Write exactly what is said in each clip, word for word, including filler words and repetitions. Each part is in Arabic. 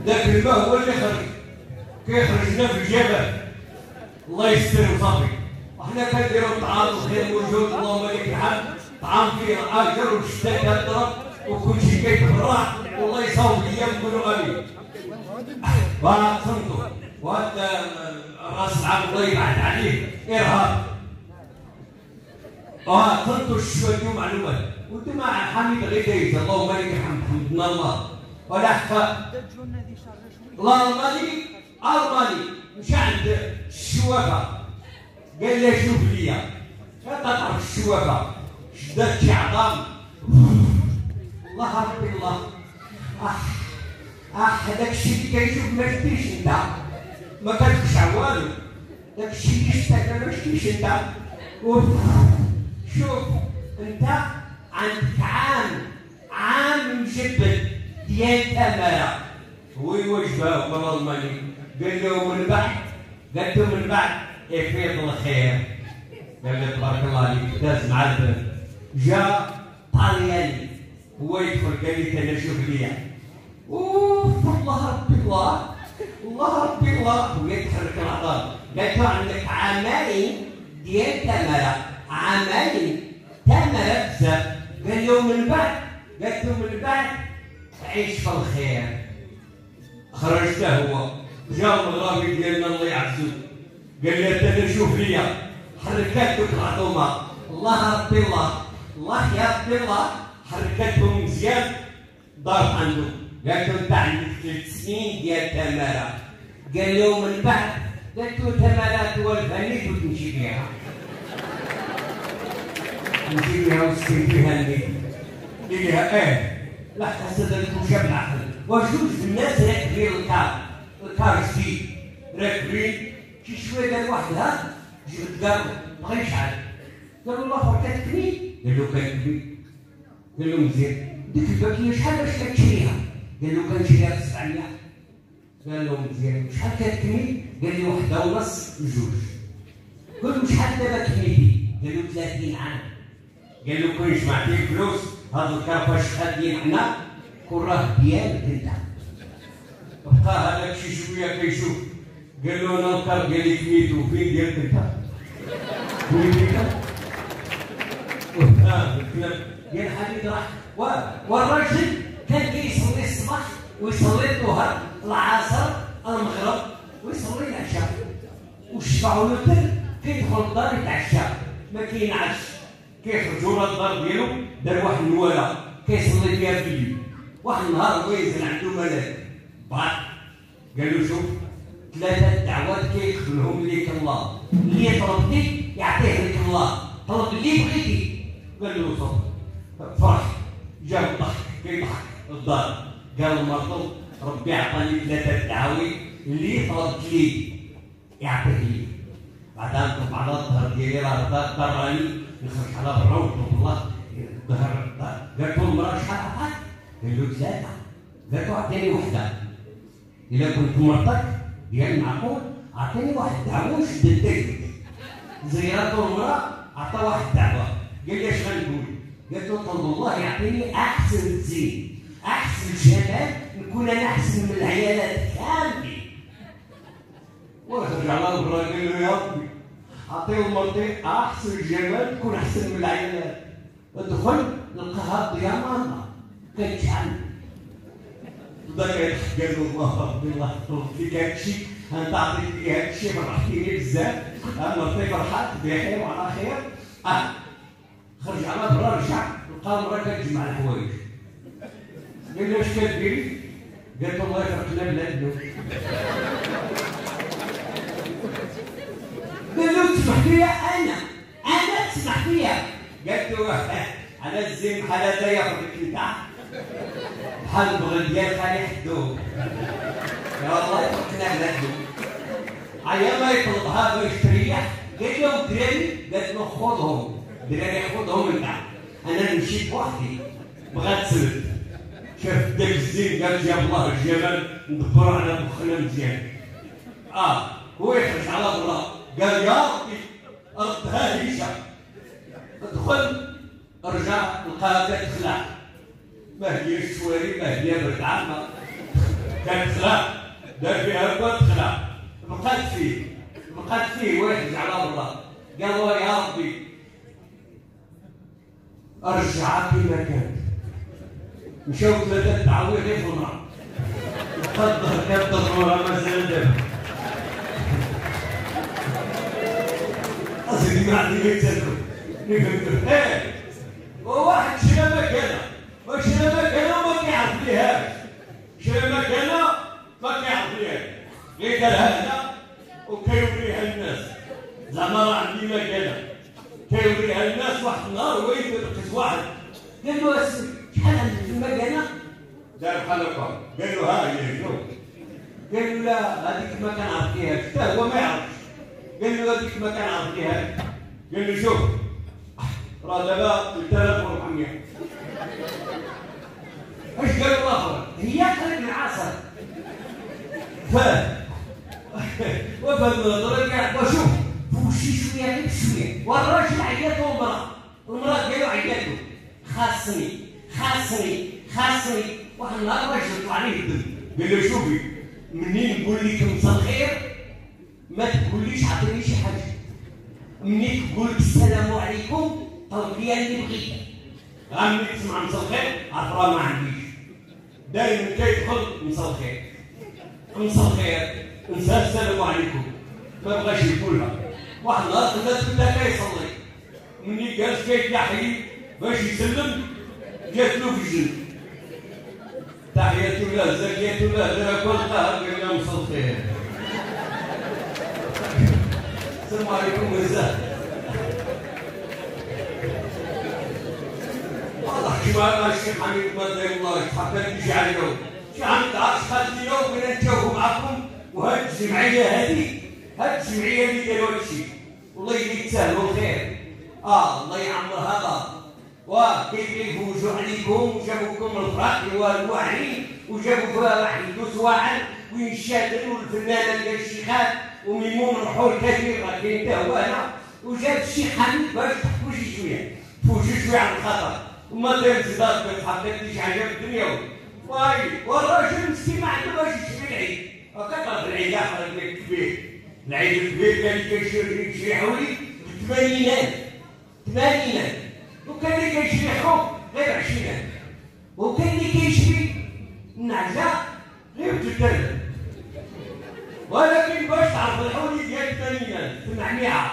ذاك الماء هو اللي خرج كيخرجنا في الجبل الله يستر وصافي. وحنا كنديرو الطعام الخير موجود اللهم لك الحمد، طعام فيه اجر والشتاء كضرب وكلشي كيتفرح والله يصاوب ليا نقولوا امين. وصمتوا وهذا الراس العام الله يبعد عليه ارهاب. اه صمتوا شويه معلومات وانتم مع حميد غير دايز اللهم لك الحمد حمدنا الله ولا حقا الله المالي المالي مشى عند الشوافه قال لي شوف ليا كتعرف الشوافه شدات شي عظام الله ربي الله اح اح داك الشيء اللي كيشوف ما شفتيش انت ما كتخشع والو داك الشيء اللي شفتك ما شفتيش انت. شوف انت عندك عام عام مجبد ديال تماره هو يوجبها والله المالي قال له من بعد قالت له من بعد يفيض الخير قال له تبارك الله عليك داز مع البنت جا طالياني هو يدخل قال لي انا شوف ليا اوف الله ربي الله الله ربي الله ويتحرك العظام قالت له عندك عامين ديال تمره عامين تمره بزاف قال له من بعد قالت له من بعد عيش في الخير. خرجت هو جا المغربي ديالنا الله يعزو قال لي انا شوف ليا حركات دوك العظومه الله ربي الله الله يا ربي الله حركاتهم مزيان دارت عنده قالت له انت عندك ثلاث سنين ديال تماره قال له من بعد قالت له تمارات والفانيت وتمشي بيها نمشي بيها ونسكن فيها النيت قال لها اه لا حسد المشاب العقل وجوج الناس راكبين الكار الكار جديد راكبين شي شويه قال واحد ها جبت قالوا بغا يشعل قالوا الله كتكني قال له كتكني قال له مزيان ديك الباكيه شحال باش كتشريها قال له كنشريها ب سبعمية قال له مزيان شحال كتكني قال لي وحده ونص بجوج قال له شحال دابا كنيتي قال له ثلاثين عام قال له كون جمعتي الفلوس هاد الكار فاش خادين حنا كون راه ديالك انت. بقى هذاك شي شويه كيشوف قال له انا الكار ديالي كنيتو فين ديالك انت؟ وين ديالك؟ اه الكلام ديال حميد راح والراجل كان كيصلي الصباح ويصلي الظهر العصر المغرب ويصلي العشاء وشفعوا له الدر كيدخل الدار يتعشى ما كينعش كيخرجوا له الدار ديالو دار واحد النواله كيصلي فيها بالليل. واحد النهار هو ينزل عنده ملاك بعد قال له شوف ثلاثه دعوات كيقبلهم ليك الله اللي طلبتي يعطيه لك الله طلب اللي بغيتي قال له صبر فرح جاب الضحك كيضحك الدار قال المرضو ربي عطاني ثلاثه دعاوي اللي طلبت لي يعطيه لي. بعدها نطلب على الظهر ديالي راه ضراني نخرج على برا ونطلب الله الظهر قالت له المراه شحال عطاك؟ قال له ثلاثه قالت له عطيني وحده الا كنت مرتك ديال المعقول عطيني واحد الدعوه وشد الدك زيارته المراه عطى واحد الدعوه قال لي اش غنقول؟ قالت له طلب الله يعطيني احسن الزين احسن الجمال نكون انا احسن من العيالات كاملين. وخرج على برا قال له يا ربي عطيه لمرتي احسن الجمال تكون احسن من العيالات. ادخل لقاها ضيامه كتشعل بدا كيضحك قال له الله ربي الله يحفظ فيك هادشي انت عطيت لي هادشي فرحتيني بزاف مرتي فرحات بخير وعلى خير. اه خرج على برا رجع لقى المراه كتجمع الحوايج قال له اش كديري؟ قالت له الله يفرقنا بلادنا. قال له تسمح فيا انا انا تسمح فيا قالت له انا الزين بحال هذا ياخذك انت بحال البغل ديال خالي حدوك يا الله يفرقنا بلادنا. عيا ما يطلبها باش تريح قال له الدراري قالت له خذهم الدراري خذهم انت انا مشيت بوحدي بغات تسرد شاف داك الزين قال يا الله الجمال ندبروا على مخنا مزيان. اه هو يخرج على برا قال يا ربي ردها لي شاف دخل رجع لقاها كتخلع ما هي الشواري ما هي برد عامه كانت خلا دار فيها كنت خلا بقات فيه بقات فيه واحد على برا قال له يا ربي ارجعها كما كانت. مشاو ثلاثه تعاويض غير في المراه قدر كدر المراه مازال دابا اصلي ما عندي ما يتسلم ايه وواحد شرا مكانه وشرا مكانه ما كيعرف ليهاش شرا مكانه ما كيعرف ليهاش غير دارها هنا وكيوريها للناس زعما راه عندي مكانه كيوريها للناس. واحد النهار وين لقيت واحد قال له اسمي شحال عندك في المكانه؟ دار بحال هكا قال له ها هي شنو؟ قال له لا هذيك ما كنعرف فيهاش حتى هو ما يعرفش. قال له هذيك ما كنعرف فيهاش. قال له شوف راه دابا ثلاثة آلاف وأربعمية. اش قال الاخر؟ هي قريب العصر. فاه وفهد الهضره كاع وشوف فوشي شويه غير شويه والراجل عيط له المراه المراه ديالو عيط له خاصني خاصني خاصني. واحد النهار الراجل طلع عليه الدم قال له شوفي منين نقول لك مساء الخير ما تقوليش عطيني شي حاجه. منين تقول لك السلام عليكم طلب لي اللي بغيت. غاملي تسمع مساء الخير عرف راه ما عنديش. دايما كيدخل مساء الخير مساء الخير نسى السلام عليكم ما بغاش يقولها. واحد النهار الناس كلها كيصلي مني جالس كيتحيي باش يسلم جات له في الجن تحية الله زكية الله درا كل قهر قال له مساء الخير السلام عليكم وزاه. والله حكي مع الشيخ حميد ما داير الله يتحقق يجي علينا شي حميد عرفت خالتينا وبغينا نتجاوبوا معكم. وهاد الجمعيه هذه هاد الجمعيه اللي داروا هادشي والله يتساهلوا الخير. اه الله يعمر هذا وكيف يفوجوا عليكم وجابوكم الفرح والوعي وجابوا فيها واحد يدوس واحد وينشادوا الفنانه ديال الشيخات وميمون الرحول كثير راه كاين حتى هو هنا وجاب الشيخ حميد باش تحكوا شي شويه تفوجوا شويه على الخطر وما داير انتظار كتحقق لي شي حاجه في الدنيا. واي والراجل مسكين ما عنده باش يشري العيد هكا في العيد اخر الكبير العيد الكبير كان كيشري شي حولي بالثمانينات ثمانينات وكان اللي كيشري حروب غير عشرينات وكان اللي كيشري النعجه غير ثلاثة. ولكن باش تعرف الحولي ديال الثمانينات سمعنيها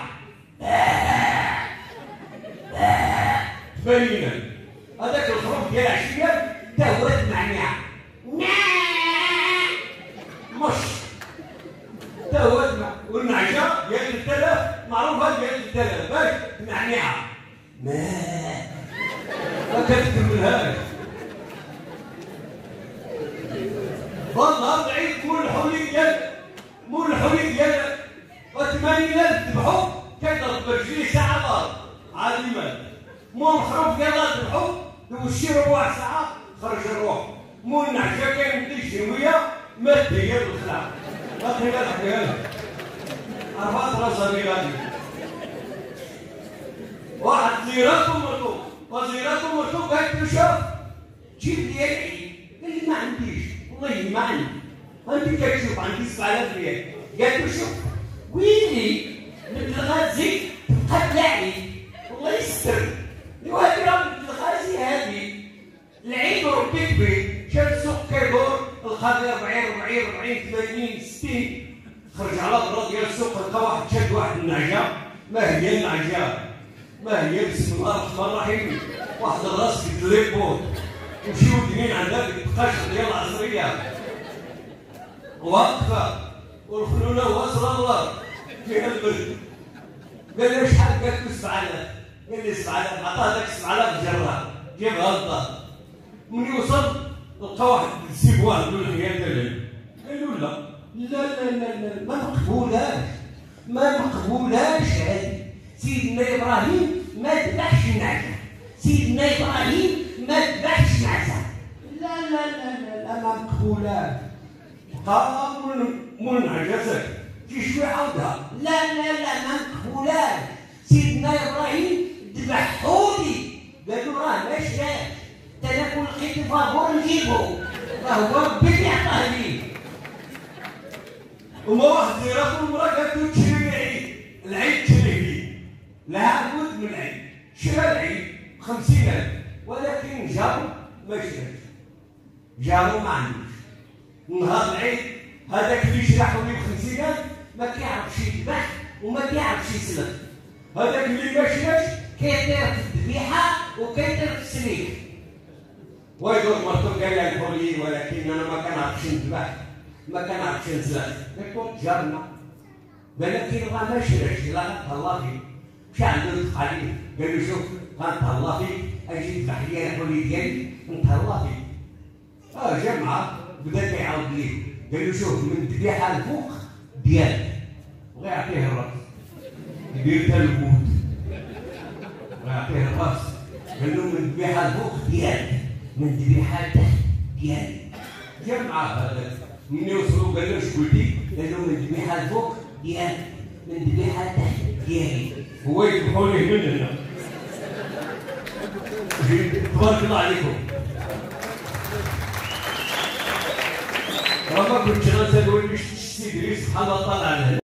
ثمانينات هذاك الخروف ديال عشرينات تا هو سمعنيها مش تا هو سمع والنعجه ديال الثلاث معروفه ديال الثلاث باش سمعنيها ما ما كتكملهاش. والله العيد مول الحولي ديال مول الحولي ديال الثمانينات ذبحوا كيضرب برجليه ساعه ضرب عادي مول الخروف ديال ذبحوا دوشي ربع ساعه خرج الروح. مول النعجه كاين مدي شويه مات هي بالخلع باقي لا تحكيها لك عرفات راسها اللي غادي واحد زيرات ومرتو وزيرات ومرتو قالت له شوف جيب لي العيد قال لي ما عنديش والله ما عندي انت كتشوف عندي سبعة آلاف ريال. قالت له شوف ويلي مثل الغازي تبقى تلاعي والله يستر وهذه راه مثل الغازي هذه العيد وربي كبير شاد السوق كيدور الخاضي أربعين أربعين أربعين ثمانين ستين خرج على برا ديال السوق لقى واحد شاد واحد النعجه ما هي النعجه ما هي بسم الله الرحمن الرحيم واحد الراس في التليفون ومشيو اليمين عندها ديك القشر ديال العصريه واقفه والخلونه واصله الارض فيها البرد. قال لي شحال؟ قالت له سبعة آلاف. قال لي سبعة آلاف عطاه داك سبعة آلاف جراه جيبها للدار. ملي وصل لقى واحد السيبوان عنده الخيال ديال قال له لا لا لا لا لا ما مقبولاش ما مقبولاش هذه. سيدنا ابراهيم ما ذبحش النعجه سيدنا ابراهيم ما ذبحش النعجه لا لا لا لا لا ما مقبولاش. بقى مول النعجه ساكت شي شويه عاودها لا لا لا ما مقبولاش. سيدنا ابراهيم ذبحهولي قال له راه ما شراش انا كون لقيت فابور نجيبو راه هو ربي اللي عطاه لي وما واحد زيارات والمراه كانت تشري العيد، العيد تشري فيه، لها بد من العيد، شرا العيد بخمسين ألف، ولكن جارو ما شراش، جارو ما عندوش. نهار العيد هذاك اللي شرا حولي بخمسين ألف ما كيعرفش يذبح وما كيعرفش يسلخ، هذاك اللي ما شراش كيطير في الذبيحه وكيطير في السليك. ويدور مرتو قال لي الحولي ولكن انا ما كنعرفش نذبح ما كنعرفش نسلخ، قلت جارنا ولكن بغا ما شراش لا تهلا فيك، مشى عندو دق عليه قال له شوف غنتهلا فيك اجي ذبح لي الحولي ديالي نتهلا فيك. اه جا معاه بدا كيعاود ليه قال له شوف من الذبيحه الفوق ديالك وغيعطيه الراس يدير حتى البوت ويعطيه الراس، قال له من الذبيحه الفوق ديالك من الذبيحه تحت ديالي. جا معاه هذاك مني وصلوا قال له اش قلتي؟ قال له من الذبيحه الفوق ديالك من الذبيحه تحت ديالي. هو يذبحوا ليه من هنا. تبارك الله عليكم. راه ما كنتش غنزاد وليت شتي دري سبحان الله طالع على